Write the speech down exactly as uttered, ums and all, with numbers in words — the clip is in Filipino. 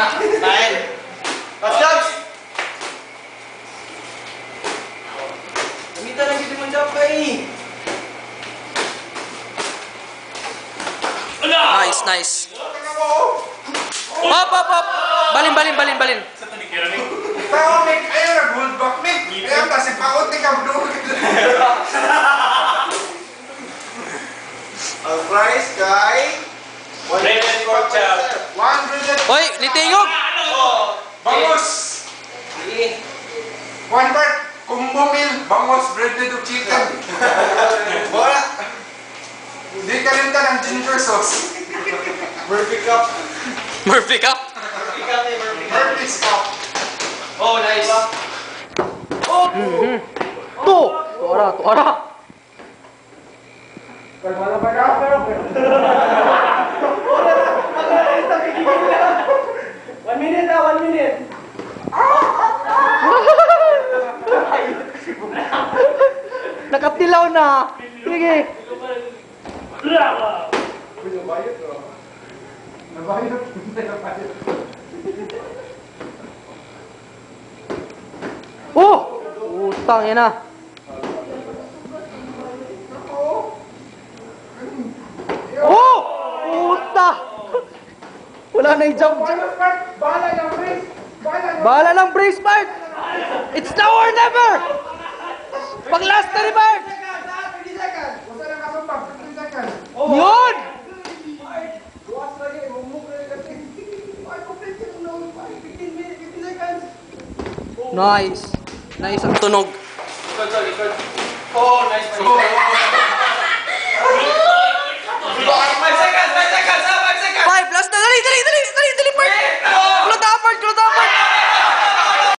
Nine. Let's go! Gamitan lang gini mong jump eh. Nice, nice. Hop, hop, hop. Balin, balin, balin, balin. Tao, Mick. Ayaw na, hold back, Mick. Ayaw kasi paot ni Kabdo. Ang price kay... one hundred pork chop. one hundred. Hoy, litingog. Bangus. Sige. One part. Combo meal. Bangus, breaded of chicken. Bola. Hindi ka rin ka ng ginger sauce. Murphy cup. Murphy cup. Murphy cup eh, Murphy cup. Murphy's cup. Oh, nice. Oh! Mhm. To. Tuara, tuara. Kalmala ba ka? One minute na, one minute. Nakatilaw na. Sige. Nabayot ko. Nabayot. Nabayot. Oh! Utang yan na. Oh! Puta! Wala na yung jump jump. Bala ng brace. Bala ng Bahala ng brace part. It's now or never. Pag last na ni Bart. thirty seconds. Wasa na kasumpak. thirty seconds. Yun! Luwas lagi. Mumuk na kasi. Ay, complete yung noon. fifteen minutes, fifteen seconds. Nice. Nice ang tunog. Likod, sorry, likod. Oh, nice. Oh, five seconds.